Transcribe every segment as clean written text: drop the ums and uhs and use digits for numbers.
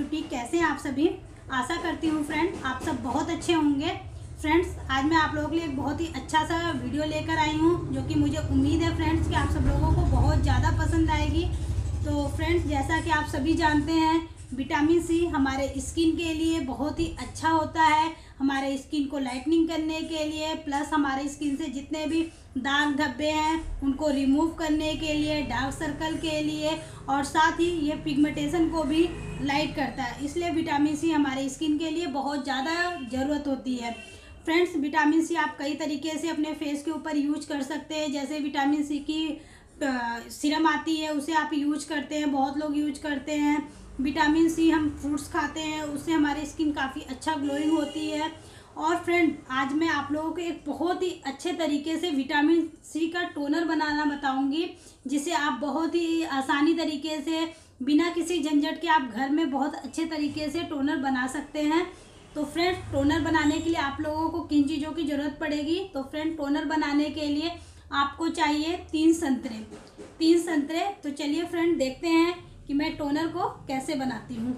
Beauty. कैसे हैं आप सभी? आशा करती हूँ फ्रेंड आप सब बहुत अच्छे होंगे। फ्रेंड्स, आज मैं आप लोगों के लिए एक बहुत ही अच्छा सा वीडियो लेकर आई हूँ, जो कि मुझे उम्मीद है फ्रेंड्स कि आप सब लोगों को बहुत ज़्यादा पसंद आएगी। तो फ्रेंड्स, जैसा कि आप सभी जानते हैं, विटामिन सी हमारे स्किन के लिए बहुत ही अच्छा होता है, हमारे स्किन को लाइटनिंग करने के लिए, प्लस हमारे स्किन से जितने भी दाग धब्बे हैं उनको रिमूव करने के लिए, डार्क सर्कल के लिए, और साथ ही ये पिगमेंटेशन को भी लाइट करता है। इसलिए विटामिन सी हमारे स्किन के लिए बहुत ज़्यादा ज़रूरत होती है। फ्रेंड्स, विटामिन सी आप कई तरीके से अपने फेस के ऊपर यूज कर सकते हैं। जैसे विटामिन सी की सीरम आती है, उसे आप यूज करते हैं, बहुत लोग यूज करते हैं। विटामिन सी हम फ्रूट्स खाते हैं, उससे हमारी स्किन काफ़ी अच्छा ग्लोइंग होती है। और फ्रेंड, आज मैं आप लोगों को एक बहुत ही अच्छे तरीके से विटामिन सी का टोनर बनाना बताऊंगी, जिसे आप बहुत ही आसानी तरीके से बिना किसी झंझट के आप घर में बहुत अच्छे तरीके से टोनर बना सकते हैं। तो फ्रेंड, टोनर बनाने के लिए आप लोगों को किन चीज़ों की ज़रूरत पड़ेगी? तो फ्रेंड, टोनर बनाने के लिए आपको चाहिए 3 संतरे। तो चलिए फ्रेंड, देखते हैं कि मैं टोनर को कैसे बनाती हूँ।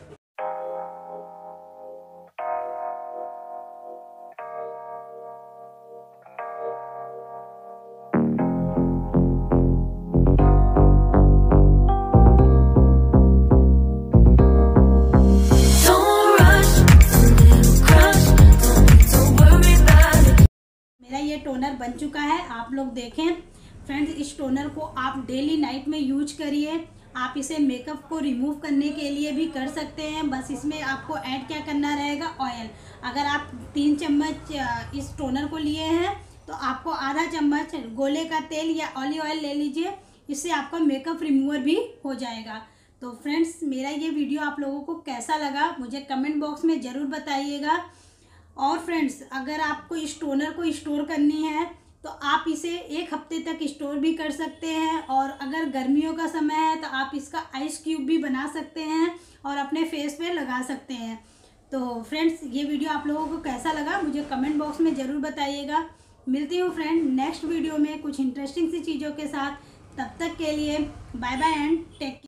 मेरा ये टोनर बन चुका है, आप लोग देखें। फ्रेंड्स, इस टोनर को आप डेली नाइट में यूज करिए। आप इसे मेकअप को रिमूव करने के लिए भी कर सकते हैं। बस इसमें आपको ऐड क्या करना रहेगा? ऑयल। अगर आप 3 चम्मच इस टोनर को लिए हैं तो आपको आधा चम्मच गोले का तेल या ऑलिव ऑयल ले लीजिए। इससे आपका मेकअप रिमूवर भी हो जाएगा। तो फ्रेंड्स, मेरा ये वीडियो आप लोगों को कैसा लगा मुझे कमेंट बॉक्स में ज़रूर बताइएगा। और फ्रेंड्स, अगर आपको इस टोनर को स्टोर करनी है तो आप इसे 1 हफ्ते तक स्टोर भी कर सकते हैं। और अगर गर्मियों का समय है तो आप इसका आइस क्यूब भी बना सकते हैं और अपने फेस पे लगा सकते हैं। तो फ्रेंड्स, ये वीडियो आप लोगों को कैसा लगा मुझे कमेंट बॉक्स में ज़रूर बताइएगा। मिलती हूँ फ्रेंड नेक्स्ट वीडियो में कुछ इंटरेस्टिंग सी चीज़ों के साथ। तब तक के लिए bye bye and take care.